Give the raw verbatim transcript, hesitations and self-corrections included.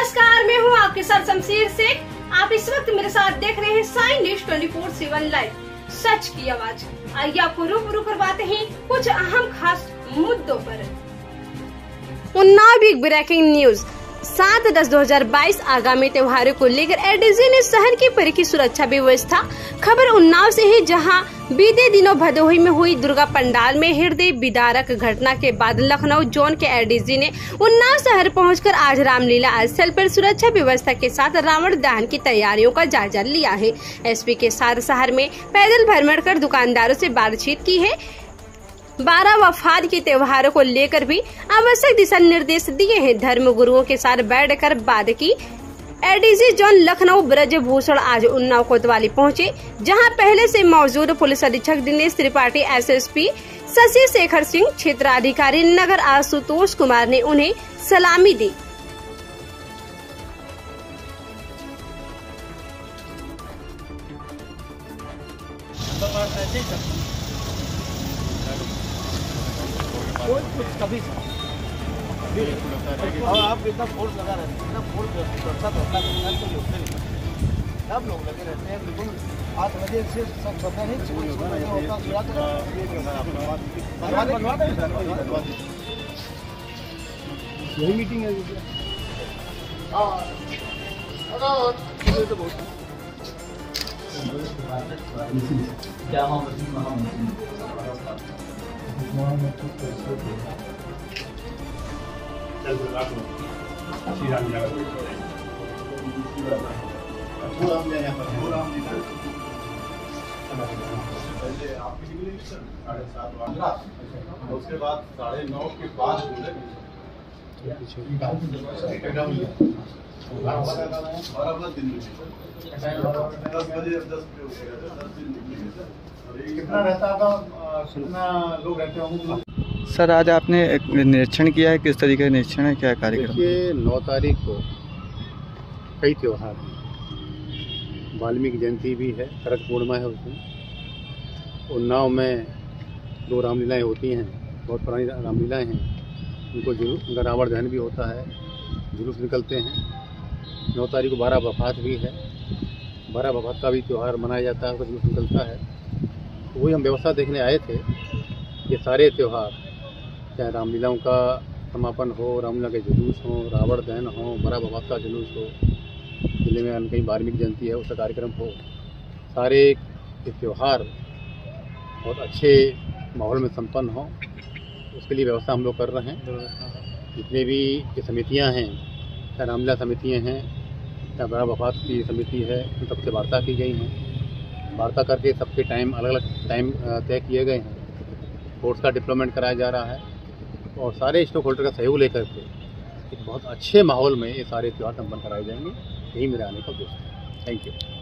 नमस्कार, मैं हूँ आपके साथ शमशीर शेख। आप इस वक्त मेरे साथ देख रहे हैं Sign News twenty four seven live, सच की आवाज। आइए आपको रूबरू करवाते हैं कुछ अहम खास मुद्दों पर। Unnao big breaking news. सात दस दो हजार बाईस आगामी त्योहारों को लेकर एडीजी ने शहर की परी की सुरक्षा व्यवस्था। खबर उन्नाव से है, जहां बीते दिनों भदोही में हुई दुर्गा पंडाल में हृदय विदारक घटना के बाद लखनऊ जोन के एडीजी ने उन्नाव शहर पहुंचकर आज रामलीला स्थल पर सुरक्षा व्यवस्था के साथ रावण दहन की तैयारियों का जायजा लिया है। एसपी के साथ शहर में पैदल भ्रमण कर दुकानदारों से बातचीत की है। बारह वफात के त्योहारों को लेकर भी आवश्यक दिशा निर्देश दिए हैं। धर्म गुरुओं के साथ बैठकर बात की। एडीजी जोन लखनऊ ब्रजभूषण आज उन्नाव कोतवाली पहुंचे, जहां पहले से मौजूद पुलिस अधीक्षक दिनेश त्रिपाठी, एसएसपी शशि शेखर सिंह, क्षेत्राधिकारी नगर आशुतोष कुमार ने उन्हें सलामी दी। कभी और आप इतना फोर्स लगा रहते हैं, इतना फोर्स सुरक्षा होता है तो होते नहीं, सब लोग लगे रहते हैं। बिल्कुल आठ बजे से सब पता नहीं यही मीटिंग है। क्या उसके बाद साढ़े नौ के बाद दस बजे दस कितना रहता था, कितना लोग रहते होंगे। सर, आज आपने निरीक्षण किया है, किस तरीके का निरीक्षण है, क्या कार्यक्रम? देखिए, नौ तारीख को कई त्यौहार हैं। वाल्मीकि जयंती भी है, शरद पूर्णिमा है उस दिन। उन्नाव में दो रामलीलाएँ होती हैं, बहुत पुरानी रामलीलाएँ हैं। उनको जुलूस, उनका रावण दहन भी होता है, जुलूस निकलते हैं। नौ तारीख को बारह वफात भी है, बारह वफात का भी त्यौहार मनाया जाता है, उसका जुलूस निकलता है। तो वही हम व्यवस्था देखने आए थे। ये सारे त्यौहार, चाहे रामलीलाओं का समापन हो, रामलीला के जुलूस हो, रावण दहन हो, बड़ा वफात का जुलूस हो, जिले में कहीं वाल्मीकि जयंती है उसका कार्यक्रम हो, सारे ये त्यौहार बहुत अच्छे माहौल में संपन्न हो, उसके लिए व्यवस्था हम लोग कर रहे हैं। जितने भी ये समितियां हैं, चाहे रामलीला समितियां हैं, चाहे बड़ा वफात की समिति है, उन सबसे वार्ता की गई हैं। वार्ता करके सबके टाइम अलग अलग टाइम तय किए गए हैं। फोर्स का डिप्लॉयमेंट कराया जा रहा है और सारे स्टेक होल्डर का सहयोग लेकर के एक बहुत अच्छे माहौल में ये सारे त्यौहार संपन्न कराए जाएंगे। यही मेरे आने का उद्देश्य है। Thank you.